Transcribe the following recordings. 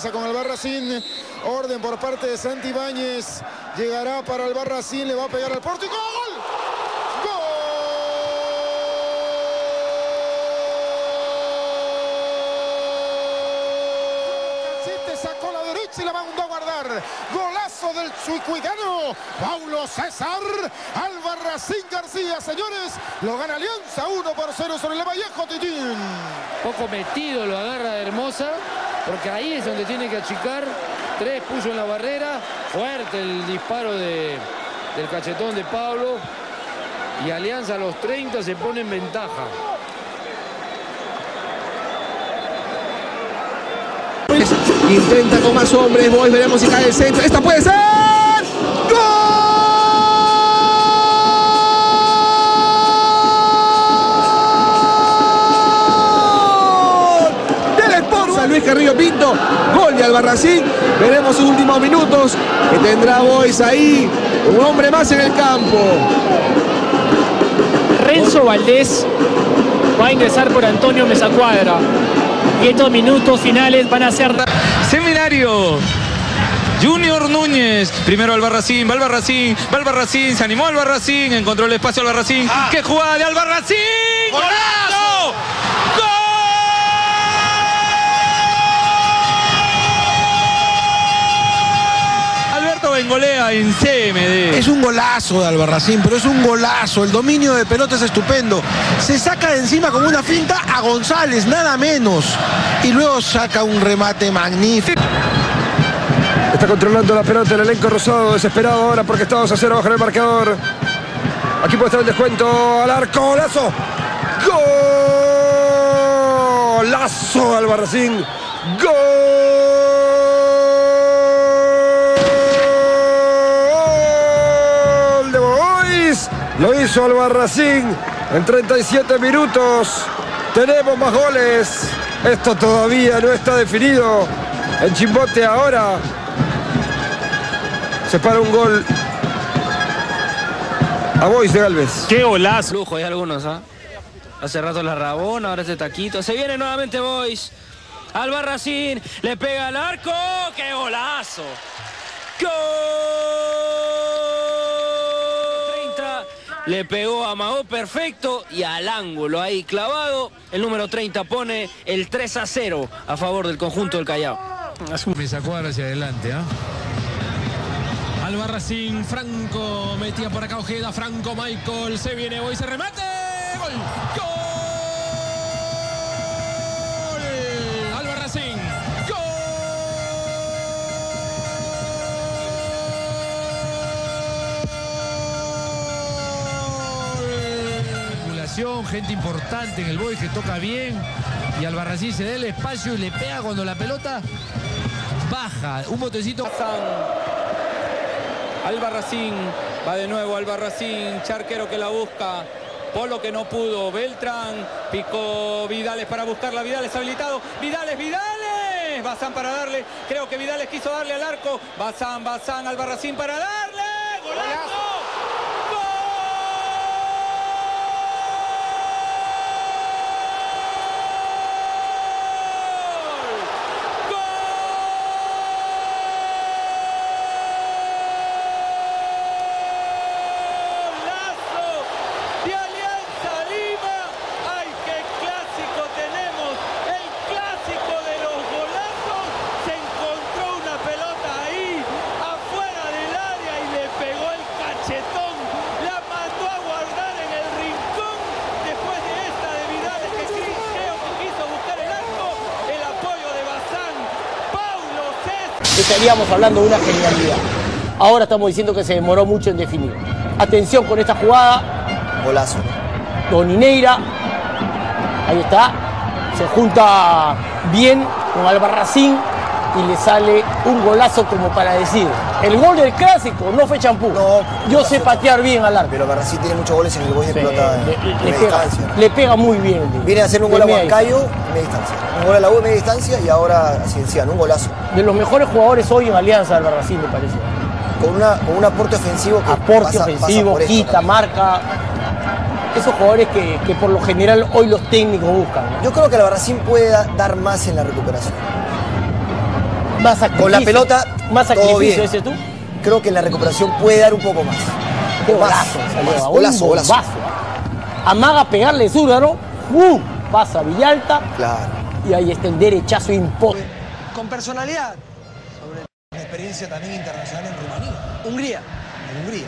Alianza con Albarracín. Orden por parte de Santibáñez. Llegará para Albarracín, le va a pegar al porto y ¡gol! Sacó la derecha y la mandó a guardar. Golazo del chuicuigano Paulo César. Albarracín García, señores. Lo gana Alianza 1-0 sobre el Vallejo Titín. Poco metido lo agarra de Hermosa, porque ahí es donde tiene que achicar. 3 puso en la barrera. Fuerte el disparo del cachetón de Pablo. Y Alianza a los 30 se pone en ventaja. Intenta con más hombres, Boys, veremos si cae el centro. ¡Esta puede ser! ¡Gol! Del Sport San Luis Carrillo Pinto. Gol de Albarracín. Veremos sus últimos minutos que tendrá Boys ahí. Un hombre más en el campo. Renzo Valdés va a ingresar por Antonio Mesacuadra. Y estos minutos finales van a ser... Seminario. Junior Núñez. Primero Albarracín, va Albarracín, va Albarracín, se animó Albarracín, encontró el espacio Albarracín. ¡Qué jugada de Albarracín! ¡Golazo! ¡Gol! Alberto Bengolea en CMD. Es un golazo de Albarracín, pero es un golazo. El dominio de pelota es estupendo. Se saca de encima con una finta a González, nada menos. Y luego saca un remate magnífico. Está controlando la pelota el elenco rosado, desesperado ahora porque está 2-0 bajo el marcador. Aquí puede estar el descuento al arco. ¡Golazo! ¡Golazo de Albarracín! ¡Gol de Boys! Lo hizo Albarracín en 37 minutos. Tenemos más goles. Esto todavía no está definido. En Chimbote ahora se para un gol a Boys de Galvez. ¡Qué golazo! Lujo, hay algunos, ¿ah? Hace rato la Rabona, ahora este taquito. Se viene nuevamente Boys. Albarracín le pega al arco. ¡Qué golazo! ¡Gol! 30. Le pegó a Mago perfecto y al ángulo ahí clavado. El número 30 pone el 3-0 a favor del conjunto del Callao. Mesacuadra hacia adelante, ¿eh? Albarracín, Franco, metía por acá Ojeda, Franco, Michael, se viene Boys, se remate. ¡Gol! ¡Gol! Albarracín. Gente importante en el Boys que toca bien y Albarracín se da el espacio y le pega cuando la pelota baja. Un botecito. Albarracín, va de nuevo Albarracín, Charquero que la busca, Polo que no pudo, Beltrán, picó Vidales para buscarla, Vidales habilitado, Vidales, Bazán para darle, creo que Vidales quiso darle al arco, Bazán, Albarracín para darle, ¡golazo! Estaríamos hablando de una genialidad. Ahora estamos diciendo que se demoró mucho en definir. Atención con esta jugada. Golazo. Donineira. Ahí está. Se junta bien con Albarracín y le sale un golazo como para decir. El gol del clásico no fue champú. No, yo sé patear bien al arco. Pero Albarracín tiene muchos goles en el gol de pelota de distancia. Le pega muy bien. Viene a hacer un gol a Huancayo en media distancia. Un gol a la U en media distancia y ahora a Cienciano, un golazo. De los mejores jugadores hoy en Alianza Albarracín, me parece. Con un aporte ofensivo que pasa por quita, esto, marca. Esos jugadores que por lo general hoy los técnicos buscan, ¿no? Yo creo que Albarracín puede dar más en la recuperación. Más sacrificio. Con la pelota, más todo sacrificio, bien. ese tú. Creo que en la recuperación puede dar un poco más. Qué Más, golazo, más, un golazo, golazo. bombazo. Amaga pegarle Zúraro. Pasa Villalta. Claro. Y ahí está el derechazo imposible. Con personalidad. Sobre una experiencia también internacional en Rumanía. Hungría. En Hungría.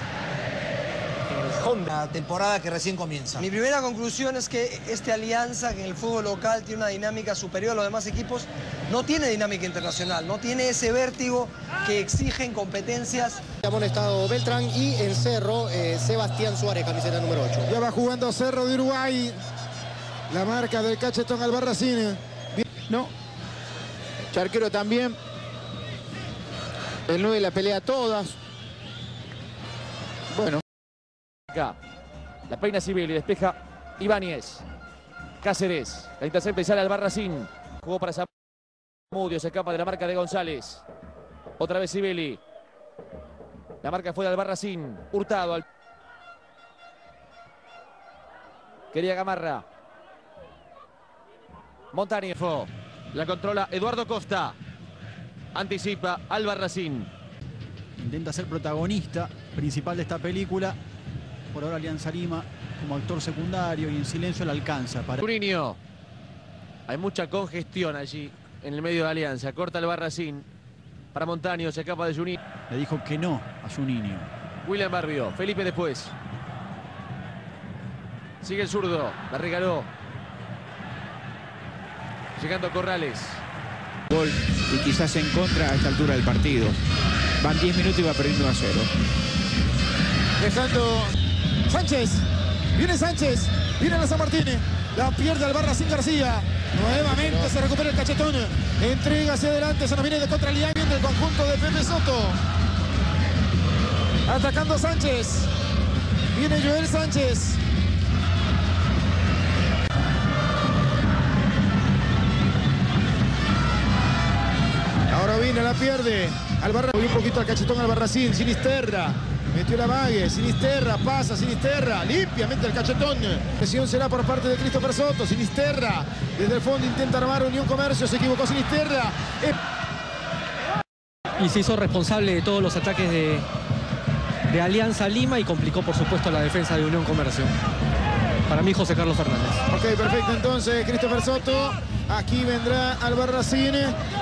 La temporada que recién comienza. Mi primera conclusión es que Alianza, que en el fútbol local tiene una dinámica superior a los demás equipos, no tiene dinámica internacional, no tiene ese vértigo que exigen competencias. Ha amonestado Beltrán y en Cerro, Sebastián Suárez, camiseta número 8. Ya va jugando Cerro de Uruguay. La marca del cachetón Albarracín. No. Charquero también. El 9 la pelea todas. Bueno. Acá. La peina Civil y despeja Ibáñez. Cáceres. La intercepta y sale Albarracín. Jugó para Zamudio. Se escapa de la marca de González. Otra vez Sibeli. La marca fue de Albarracín. Hurtado. Quería Gamarra. Montaño. La controla Eduardo Costa. Anticipa Albarracín. Intenta ser protagonista principal de esta película. Por ahora Alianza Lima como actor secundario y en silencio le alcanza. Para... Juninho. Hay mucha congestión allí en el medio de Alianza. Corta Albarracín. Para Montaño, se escapa de Juninho. Le dijo que no a Juninho. William Barbio. Felipe después. Sigue el zurdo. La regaló. Llegando Corrales. Gol y quizás en contra a esta altura del partido. Van 10 minutos y va perdiendo 1-0. Dejando Sánchez. Viene Sánchez. Viene la San Martín. La pierde Albarracín García. Nuevamente se recupera el cachetón. Entrega hacia adelante. Se nos viene de contra el del conjunto de Pepe Soto. Atacando Sánchez. Viene Joel Sánchez. Ahora viene, la pierde. Albarracín. Un poquito al cachetón Albarracín. Sinisterra. Metió la Vague. Sinisterra. Pasa Sinisterra. Limpiamente el cachetón. Presión será por parte de Christopher Soto. Sinisterra. Desde el fondo intenta armar Unión Comercio. Se equivocó Sinisterra. Y se hizo responsable de todos los ataques de Alianza Lima y complicó, por supuesto, la defensa de Unión Comercio. Para mí, José Carlos Fernández. Ok, perfecto. Entonces, Christopher Soto. Aquí vendrá Albarracín.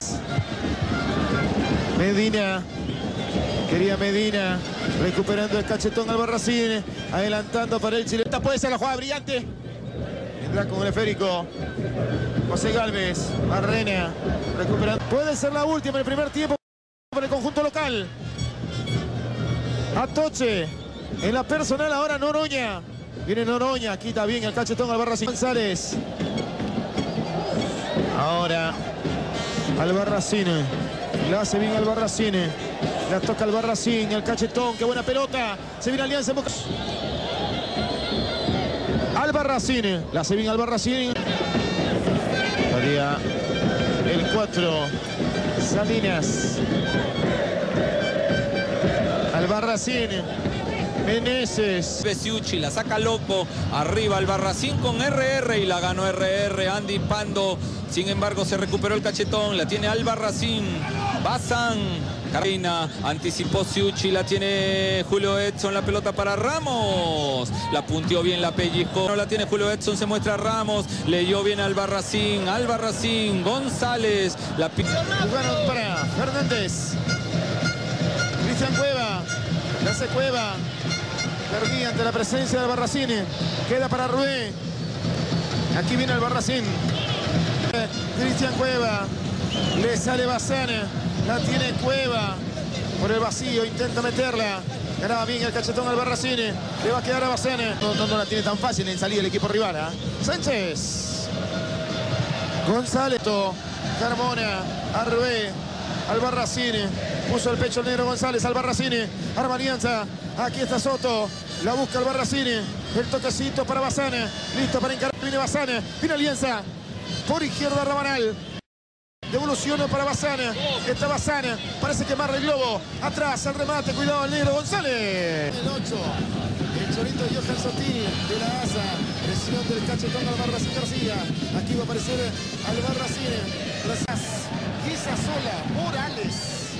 Medina. Quería Medina. Recuperando el cachetón Albarracín. Adelantando para el Chile. Esta puede ser la jugada brillante. Vendrá con el esférico. José Galvez. Barrena. Recuperando. Puede ser la última en el primer tiempo para el conjunto local. Atoche. En la personal ahora Noroña. Viene Noroña. Quita bien el cachetón Albarracín. González. Ahora Albarracín. La hace bien Albarracín. La toca Albarracín. El cachetón. Qué buena pelota. Se viene Alianza en boca. Albarracín. La hace bien Albarracín. Salía el 4. Salinas. Albarracín. Meneses. Besiucci la saca Loco. Arriba Albarracín con RR y la ganó RR. Andy Pando. Sin embargo, se recuperó el cachetón. La tiene Albarracín. Bazán. Carina. Anticipó Siucci. La tiene Julio Edson. La pelota para Ramos. La punteó bien, la pellizcó. No la tiene Julio Edson. Se muestra Ramos. Leyó bien Albarracín. Albarracín. González. La jugaron para Fernández. Cristian Cueva. La hace Cueva. Perdí ante la presencia de Albarracín. Queda para Rué. Aquí viene Albarracín. Cristian Cueva. Le sale Bazán. La tiene Cueva. Por el vacío. Intenta meterla. Ganaba bien el cachetón Albarracín. Le va a quedar a Bazán. No la tiene tan fácil en salir el equipo rival. Sánchez. González. Carmona. Arrué. Albarracín. Puso el pecho el negro González. Albarracín. Arma Alianza. Aquí está Soto. La busca Albarracín. El toquecito para Bazán. Listo para encarar. Viene Bazán. Viene Alianza. Por izquierda Rabanal. Devolución para Bazán. Está Bazán. Parece que marra el globo. Atrás el remate. Cuidado el negro González. El 8. El chorito Johan Sotil de la ASA. Presión del cachetón Albarracín García. Aquí va a aparecer Albarracín. Guisasola, Morales.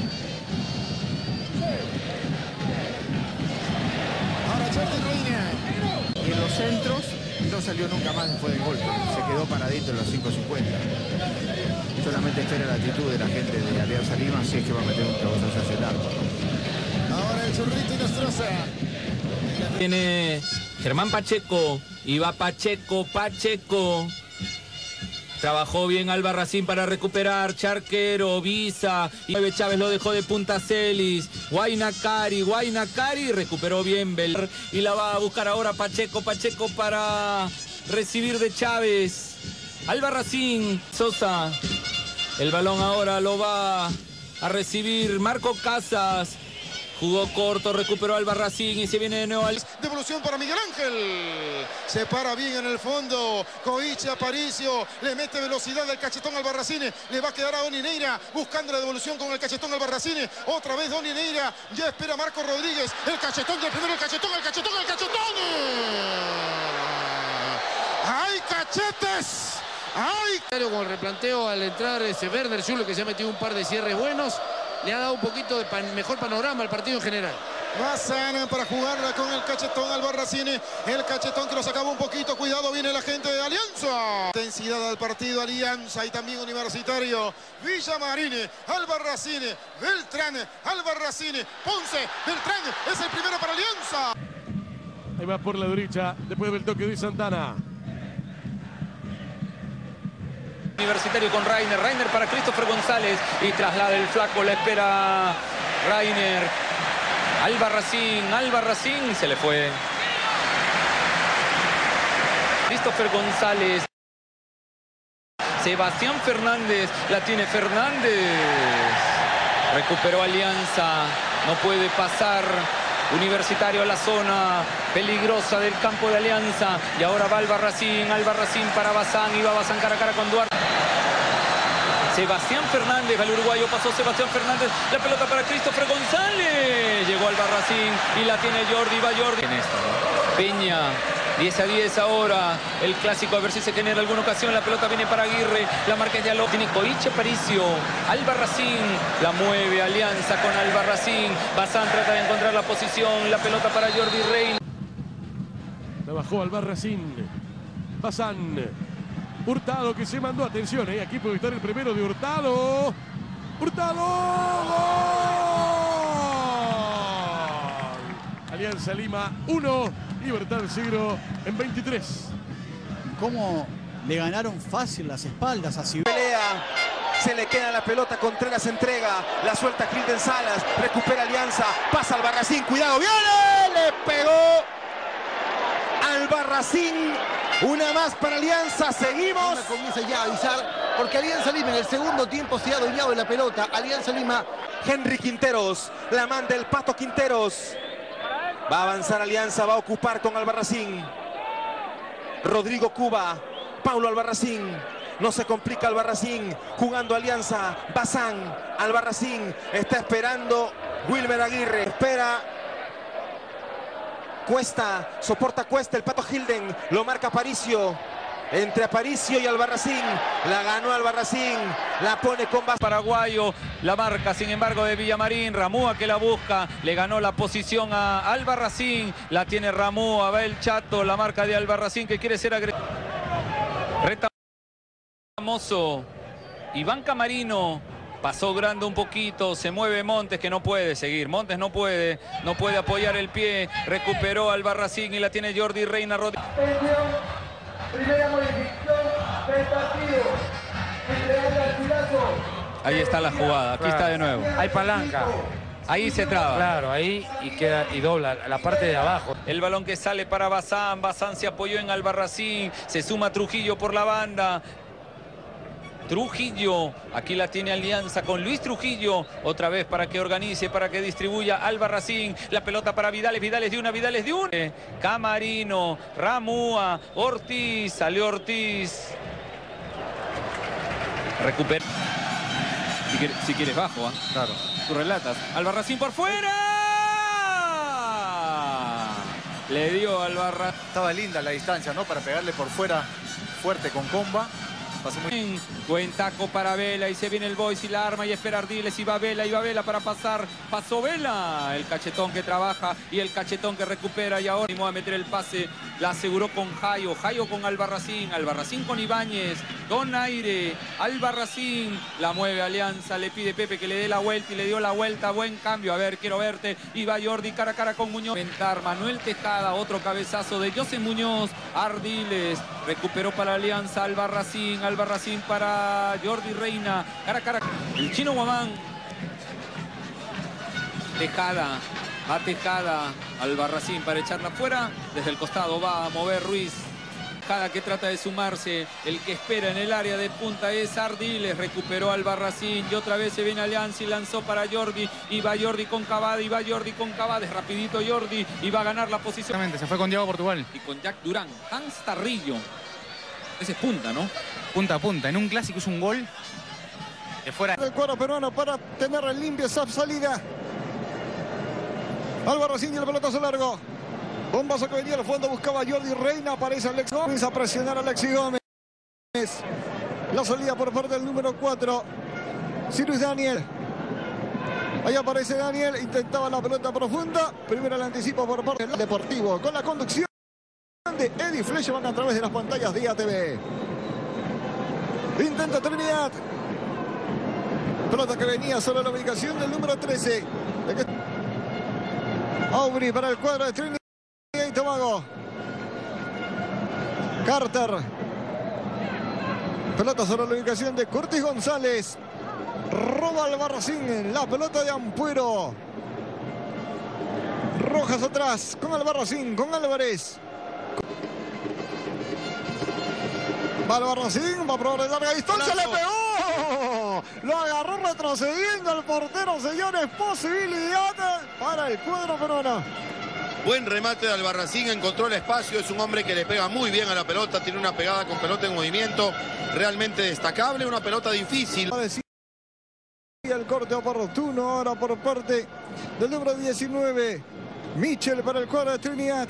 Ahora Jordi Reina. Y en los centros no salió nunca más después del golpe. Se quedó paradito en los 5.50. Solamente espera la actitud de la gente de Alianza Lima si es que va a meter un cabezazo hacia el arco. Ahora el Churrito y Nostroza. Tiene Germán Pacheco. Y va Pacheco. Trabajó bien Albarracín para recuperar. Charquero, Visa. Y Chávez lo dejó de punta Celis. Guaynacari. Recuperó bien Bel. Y la va a buscar ahora Pacheco para recibir de Chávez. Albarracín. Sosa. El balón ahora lo va a recibir Marco Casas. Jugó corto, recuperó Albarracín y se viene de nuevo al... Devolución para Miguel Ángel. Se para bien en el fondo. Coiche, Aparicio. Le mete velocidad al cachetón Albarracín. Le va a quedar a Donny Neira buscando la devolución con el cachetón Albarracín. Otra vez Donny Neira. Ya espera Marco Rodríguez. El cachetón del primero. El cachetón. ¡Hay cachetes! ¡Ay! Con el replanteo al entrar ese Werner Schürrle, que se ha metido un par de cierres buenos, le ha dado un poquito de mejor panorama al partido en general. Bazán para jugarla con el cachetón Albarracín. El cachetón que lo sacaba un poquito. Cuidado, viene la gente de Alianza. Intensidad al partido Alianza y también Universitario. Villamarín, Albarracín, Beltrán, Albarracín, Ponce, Beltrán. Es el primero para Alianza. Ahí va por la derecha, después del toque de Santana. Universitario con Reiner para Christopher González y traslada el flaco, la espera Reiner. Albarracín se le fue. Christopher González. Sebastián Fernández, la tiene Fernández. Recuperó Alianza, no puede pasar. Universitario a la zona peligrosa del campo de Alianza. Y ahora va Albarracín para Bazán. Y va Bazán cara a cara con Duarte. Sebastián Fernández, el uruguayo pasó Sebastián Fernández. La pelota para Christopher González. Llegó Albarracín y la tiene Jordi. Va Jordi. Peña. 10-10 ahora. El clásico, a ver si se genera alguna ocasión. La pelota viene para Aguirre. La marca es de Aló. Tiene Coiche, Aparicio. Albarracín. La mueve Alianza con Albarracín. Bazán trata de encontrar la posición. La pelota para Jordi Reina. La bajó Albarracín. Bazán. Hurtado que se mandó. Atención, aquí puede estar el primero de Hurtado. ¡Hurtado! ¡Gol! Alianza Lima 1. Libertad 0 en 23. ¿Cómo le ganaron fácil las espaldas a Ciudad? Pelea, se le queda la pelota, Contreras entrega, la suelta Hilden Salas, recupera Alianza, pasa Albarracín, cuidado, viene, le pegó Albarracín, una más para Alianza, seguimos. Comienza ya a avisar, porque Alianza Lima en el segundo tiempo se ha adueñado de la pelota. Alianza Lima. Henry Quinteros, la manda el Pato Quinteros. Va a avanzar Alianza, va a ocupar con Albarracín. Rodrigo Cuba, Paulo Albarracín. No se complica Albarracín, jugando Alianza. Bazán, Albarracín. Está esperando Wilmer Aguirre. Espera Cuesta, soporta Cuesta, el Pato Hilden. Lo marca Aparicio. Entre Aparicio y Albarracín. La ganó Albarracín. La pone con paraguayo. La marca, sin embargo, de Villamarín. Ramúa que la busca. Le ganó la posición a Albarracín. La tiene Ramúa. Va el Chato. La marca de Albarracín que quiere ser agresivo. Reta Mozo. Iván Camarino. Pasó grande un poquito. Se mueve Montes que no puede seguir. Montes no puede apoyar el pie. Recuperó Albarracín y la tiene Jordi Reina. Primera modificación del partido. Ahí está la jugada, aquí está de nuevo. Hay palanca. Ahí se traba. Claro, ahí y queda y dobla la parte de abajo. El balón que sale para Bazán. Bazán se apoyó en Albarracín. Se suma Trujillo por la banda. Trujillo, aquí la tiene Alianza con Luis Trujillo, otra vez para que organice, para que distribuya Albarracín, la pelota para Vidales, Vidales de una. Camarino, Ramúa, Ortiz, salió Ortiz. Recupera. Si quieres bajo, ¿eh? Claro. Tú relatas. Albarracín por fuera. Le dio Albarracín. Estaba linda la distancia, ¿no? Para pegarle por fuera fuerte con Comba. Pasó muy bien. Buen taco para Vela y se viene el Boys y la arma y espera Ardiles y va Vela para pasar. Pasó Vela. El cachetón que trabaja y el cachetón que recupera y ahora va a meter el pase. La aseguró con Jayo. Jayo con Albarracín. Albarracín con Ibáñez. Don Aire. Albarracín. La mueve Alianza. Le pide Pepe que le dé la vuelta y le dio la vuelta. Buen cambio. A ver, quiero verte. Y va Jordi cara a cara con Muñoz. Ventar. Manuel Tejada. Otro cabezazo de José Muñoz. Ardiles. Recuperó para Alianza. Albarracín para Jordi Reina, cara a cara. El chino Guamán. Tejada, a Tejada, Albarracín para echarla fuera. Desde el costado va a mover Ruiz. Tejada que trata de sumarse. El que espera en el área de punta es Ardiles. Recuperó Albarracín y otra vez se viene Alianza y lanzó para Jordi. Y va Jordi con Cavada, Es rapidito Jordi y va a ganar la posición. Se fue con Diego Portugal. Y con Jack Durán. Hans Tarrillo. Ese es punta, ¿no? Punta a punta. En un clásico es un gol de fuera. El cuadro peruano para tener limpia esa salida. Albarracín y el pelotazo largo. Bombazo que venía al fondo, buscaba Jordi Reina. Aparece Alex Gómez. Comienza a presionar a Alexis Gómez. La salida por parte del número 4. Cyrus Daniel. Ahí aparece Daniel. Intentaba la pelota profunda. Primero el anticipo por parte del Deportivo. Con la conducción de Eddie Fleischmann a través de las pantallas de ATV. Intenta Trinidad. Pelota que venía sobre la ubicación del número 13. Aubrey para el cuadro de Trinidad y Tobago. Carter. Pelota sobre la ubicación de Curtis González. Roba Albarracín. La pelota de Ampuero. Rojas atrás con Albarracín, con Álvarez. Va Albarracín, va a probar de larga distancia, le pegó. Lo agarró retrocediendo el portero, señores. Posibilidad para el cuadro peruano. Buen remate de Albarracín, encontró el espacio, es un hombre que le pega muy bien a la pelota, tiene una pegada con pelota en movimiento realmente destacable, una pelota difícil. El corte oportuno ahora por parte del número 19, Michel para el cuadro de Trinidad.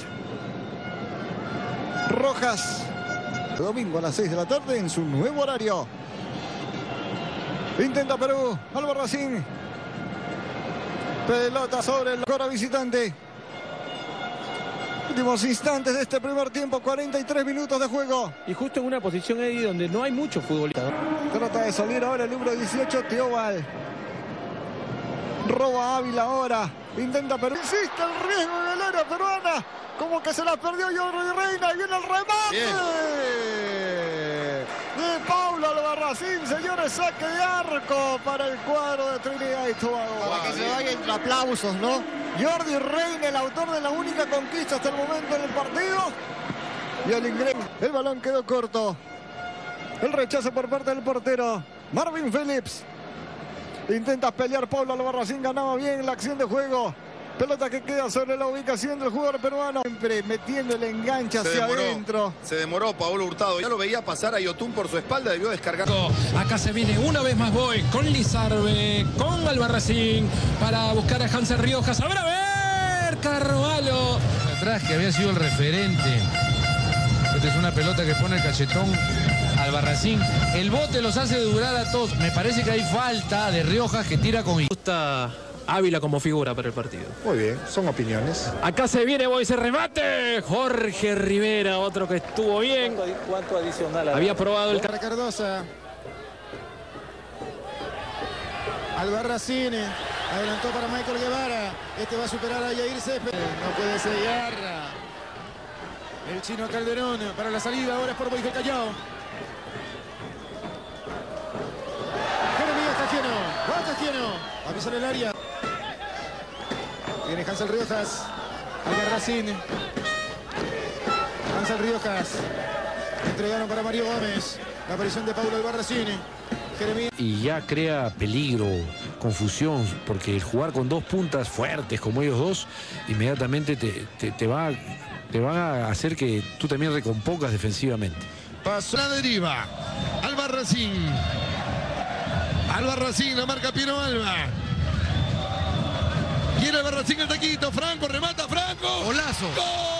Rojas. Domingo a las 6 de la tarde en su nuevo horario. Intenta Perú, Albarracín. Pelota sobre el coro visitante. Últimos instantes de este primer tiempo, 43 minutos de juego. Y justo en una posición, Eddie, donde no hay mucho futbolista. Trata de salir ahora el número 18, Teobal. Roba Ávila ahora. Intenta Perú. Insiste el riesgo en el área peruana. Como que se la perdió Jordi Reina. Y viene el remate de Paulo Albarracín. Señores, saque de arco para el cuadro de Trinidad y Tobago. Para que se vayan entre aplausos, ¿no? Jordi Reina, el autor de la única conquista hasta el momento en el partido. Y el ingreso. El balón quedó corto. El rechazo por parte del portero Marvin Phillips. Intenta pelear Paulo Albarracín, ganaba bien la acción de juego. Pelota que queda sobre la ubicación del jugador peruano. Siempre metiendo el enganche hacia adentro. Se demoró Paolo Hurtado. Ya lo veía pasar a Yotún por su espalda, debió descargar. Acá se viene una vez más Boy con Lizarbe, con Albarracín para buscar a Hansen Riojas. A ver, Carvalho. Atrás que había sido el referente. Esta es una pelota que pone el cachetón Albarracín. El bote los hace durar a todos. Me parece que hay falta de Riojas que tira con... Gusta Ávila como figura para el partido. Muy bien, son opiniones. Acá se viene Boy, se remate. Jorge Rivera, otro que estuvo bien. ¿Cuánto adicional? Había probado el... Para Cardosa. Albarracín. Adelantó para Michael Guevara. Este va a superar a Yair Césped. No puede sellar. El chino Calderón para la salida. Ahora es por Boys del Callao. Jeremías Cajiano. Va Cajiano. A pisar el área. Viene Hansel Riojas. Albarracín. Hansel Riojas. Entregaron para Mario Gómez. La aparición de Paulo Albarracín. Jeremías. Y ya crea peligro, confusión, porque el jugar con dos puntas fuertes como ellos dos, inmediatamente te va a hacer que tú también recompongas defensivamente. Pasó la deriva. Albarracín. Albarracín, la marca Piero Alba. Quiere Albarracín el taquito. Franco, remata Franco. Golazo. ¡Gol!